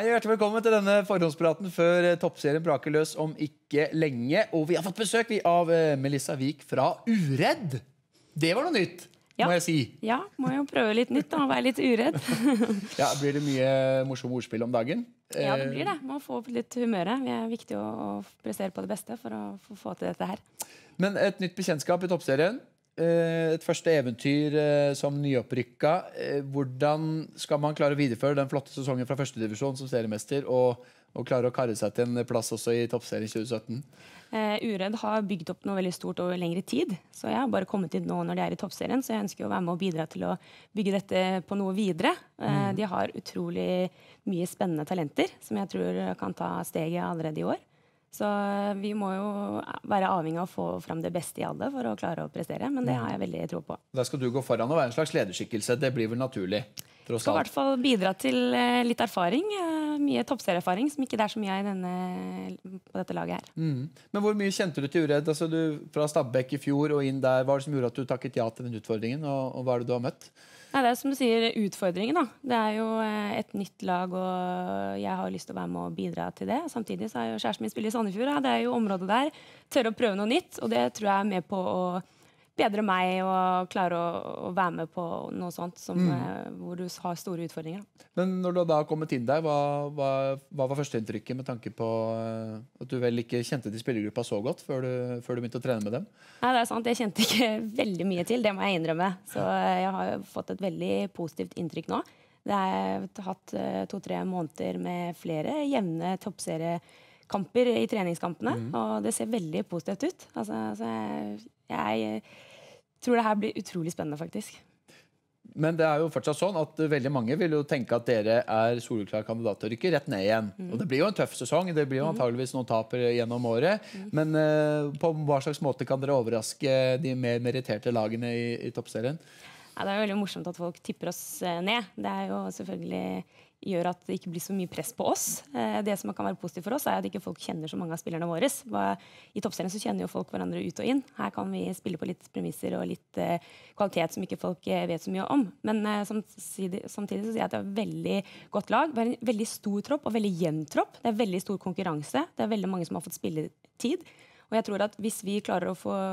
Hei, hjertelig velkommen til denne forhåndspraten før toppserien braker løs om ikke lenge. Og vi har fått besøk av Melissa Wiik fra Uredd. Det var noe nytt, må jeg si. Ja, må jo prøve litt nytt og være litt uredd. Ja, blir det mye morsomme ordspill om dagen? Ja, det blir det. Må få opp litt humøret. Det er viktig å prestere på det beste for å få til dette her. Men et nytt bekjentskap i toppserien. Et første eventyr som nyopprykka. Hvordan skal man klare å videreføre den flotte sesongen fra første divisjon som seriemester og klare å karre seg til en plass også i toppserien 2017? Uredd har bygd opp noe veldig stort over lengre tid, så jeg har bare kommet inn nå når de er i toppserien, så jeg ønsker å være med og bidra til å bygge dette på noe videre. De har utrolig mye spennende talenter som jeg tror kan ta steget allerede i år. Så vi må jo være avhengig av å få fram det beste i alle for å klare å prestere, men det har jeg veldig tro på. Da skal du gå foran og være en slags lederskikkelse, det blir vel naturlig? Skal i hvert fall bidra til litt erfaring, mye toppserieerfaring, som ikke det er så mye på dette laget her. Men hvor mye kjente du til Uredd? Altså, fra Stabæk i fjor og inn der, hva var det som gjorde at du takket ja til den utfordringen, og hva er det du har møtt? Nei, det er som du sier, utfordringen da. Det er jo et nytt lag, og jeg har lyst til å være med og bidra til det. Samtidig så er jo kjæresten min spiller i Sandefjord, ja. Det er jo området der. Tørre å prøve noe nytt, og det tror jeg er med på å bedre meg og klare å være med på noe sånt hvor du har store utfordringer. Men når du da har kommet inn der, hva var førsteinntrykket med tanke på at du vel ikke kjente til spillergruppa så godt før du begynte å trene med dem? Nei, det er sant. Jeg kjente ikke veldig mye til, det må jeg innrømme. Så jeg har fått et veldig positivt inntrykk nå. Det har hatt 2-3 måneder med flere jevne toppseriekamper i treningskampene, og det ser veldig positivt ut. Altså, jeg tror det her blir utrolig spennende, faktisk. Men det er jo fortsatt sånn at veldig mange vil jo tenke at dere er soleklar kandidat til å rykke rett ned igjen. Og det blir jo en tøff sesong, det blir jo antageligvis noen taper gjennom året. Men på hva slags måte kan dere overraske de mer meritterte lagene i toppserien? Ja, det er jo veldig morsomt at folk tipper oss ned. Det er jo selvfølgelig gjør at det ikke blir så mye press på oss. Det som kan være positivt for oss er at ikke folk kjenner så mange av spillerne våre. I toppserien så kjenner jo folk hverandre ut og inn. Her kan vi spille på litt premisser og litt kvalitet som ikke folk vet så mye om. Men samtidig så sier jeg at det er et veldig godt lag. Det er en veldig stor tropp og veldig jevn tropp. Det er veldig stor konkurranse. Det er veldig mange som har fått spilletid. Og jeg tror at hvis vi klarer å få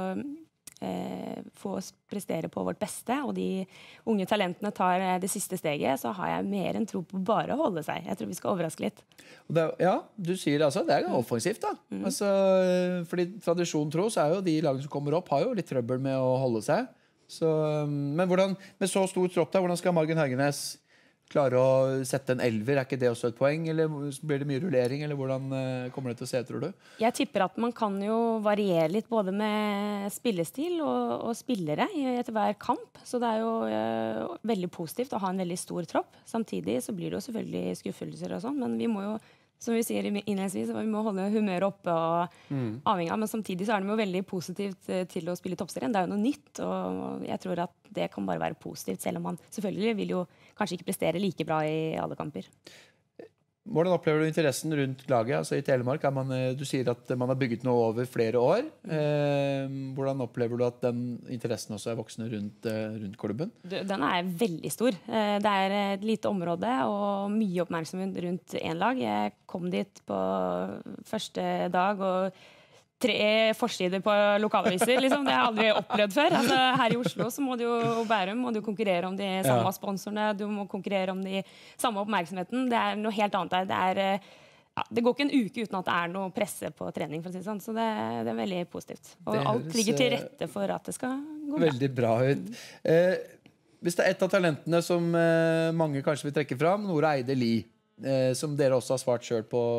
oss prestere på vårt beste, og de unge talentene tar det siste steget, så har jeg mer enn tro på bare å holde seg. Jeg tror vi skal overraske litt. Ja, du sier altså, det er offensivt da. Altså, fordi tradisjon tro, så er jo de lagene som kommer opp, har jo litt trøbbel med å holde seg. Så, men med så stor tropp da, hvordan skal Margen Hergenes klare å sette en elver? Er ikke det også et poeng, eller blir det mye rullering, eller hvordan kommer det til å se, tror du? Jeg tipper at man kan jo variere litt både med spillestil og spillere etter hver kamp, så det er jo veldig positivt å ha en veldig stor tropp. Samtidig så blir det jo selvfølgelig skuffelser og sånn, men vi må jo, som vi sier innledningsvis, vi må holde humøret oppe og avhengig av, men samtidig så er det jo veldig positivt til å spille i toppserien. Det er jo noe nytt, og jeg tror at det kan bare være positivt, selv om man selvfølgelig vil jo kanskje ikke prestere like bra i alle kamper. Hvordan opplever du interessen rundt laget? Altså i Telemark, du sier at man har bygget noe over flere år. Hvordan opplever du at den interessen også er voksende rundt klubben? Den er veldig stor. Det er et lite område og mye oppmerksomhet rundt en lag. Jeg kom dit på første dag og 3 forsider på lokalaviser, liksom. Det har jeg aldri opplevd før. Altså, her i Oslo så må du jo, og Bærum må du konkurrere om de samme sponsorene, du må konkurrere om de samme oppmerksomheten. Det er noe helt annet der. Det går ikke en uke uten at det er noe presse på trening, for å si det sånn. Så det er veldig positivt. Og alt ligger til rette for at det skal gå bra. Veldig bra ut. Hvis det er et av talentene som mange kanskje vil trekke fram, Nora Eide Lie, som dere også har svart selv på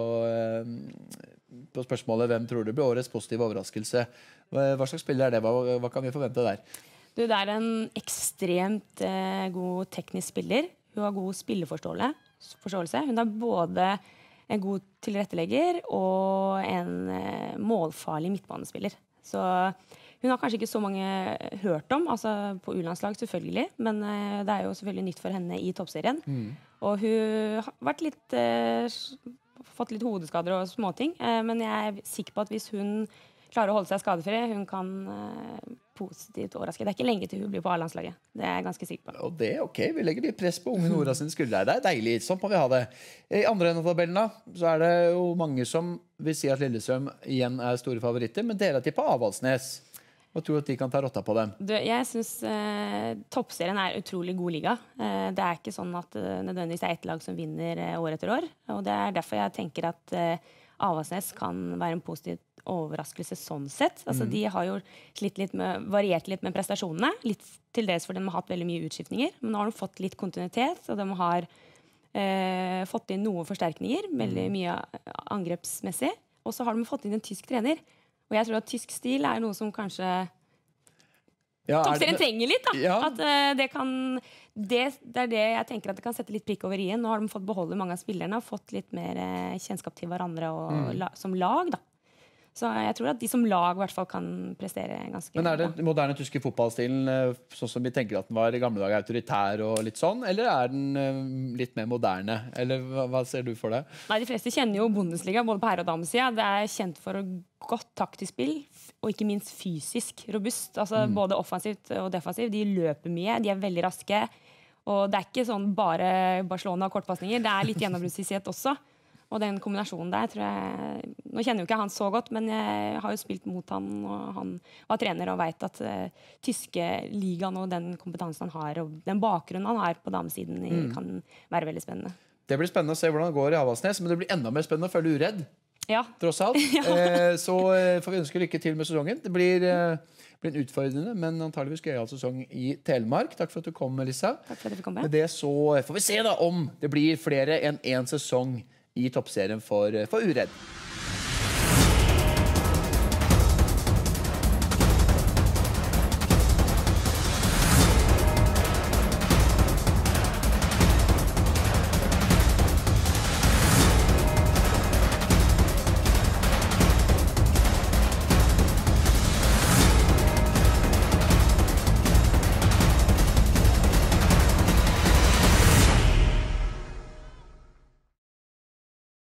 spørsmålet hvem tror du blir årets positive overraskelse. Hva slags spiller er det? Hva kan vi forvente der? Det er en ekstremt god teknisk spiller. Hun har god spilleforståelse. Hun er både en god tilrettelegger og en målfarlig midtbanespiller. Så hun har kanskje ikke så mange hørt om, altså på U-landslag selvfølgelig, men det er jo selvfølgelig nytt for henne i toppserien. Og hun har vært fått litt hodeskader og småting, men jeg er sikker på at hvis hun klare å holde seg skadefri. Hun kan positivt overraske. Det ikke lenge til hun blir på A-landslaget. Det jeg ganske sikker på. Og det ok, vi legger litt press på unge Nora sine skuldre. Det deilig, sånn må vi ha det. I andre enden av tabellen da, så det jo mange som vil si at Lillestrøm igjen store favoritter, men dere tipper Avaldsnes. Hva tror du at de kan ta rotta på dem? Jeg synes toppserien utrolig god liga. Det ikke sånn at nødvendigvis ett lag som vinner år etter år. Og det derfor jeg tenker at Avaldsnes kan være en positiv overraskelse sånn sett. Altså, de har jo variert litt med prestasjonene. Litt til dels fordi de har hatt veldig mye utskiftninger. Men nå har de fått litt kontinuitet, og de har fått inn noen forsterkninger. Veldig mye angrepsmessig. Og så har de fått inn en tysk trener. Og jeg tror at tysk stil noe som kanskje toppserien trenger litt. Da. Ja. At det det jeg tenker at det kan sette litt prikk over i-en. Nå har de fått beholde mange av spillerne og fått litt mer kjennskap til hverandre og, som lag. Da. Så jeg tror at de som lag i hvert fall kan prestere ganske Men det den moderne tyske fotballstilen sånn som vi tenker at den var i gamle dager autoritær og litt sånn, eller den litt mer moderne? Eller hva ser du for deg? Nei, de fleste kjenner jo Bundesliga, både på herre- og damesida. Det kjent for godt taktisk spill, og ikke minst fysisk robust. Altså både offensivt og defensivt. De løper mye, de veldig raske. Og det ikke sånn bare Barcelona og kortpassninger. Det litt gjennombruddshissighet også. Og den kombinasjonen der tror jeg. Nå kjenner jo ikke han så godt, men jeg har jo spilt mot han, og han var trener og vet at tyske ligaen og den kompetansen han har, og den bakgrunnen han har på damesiden, kan være veldig spennende. Det blir spennende å se hvordan det går i Avaldsnes, men det blir enda mer spennende å følge Uredd. Ja. Tross alt. Så får vi ønske lykke til med sesongen. Det blir en utfordrende, men antageligvis gøyal sesong i Telemark. Takk for at du kom, Melissa. Takk for at du fikk komme. Med det så får vi se da om det blir flere enn én sesong i toppserien for Uredd.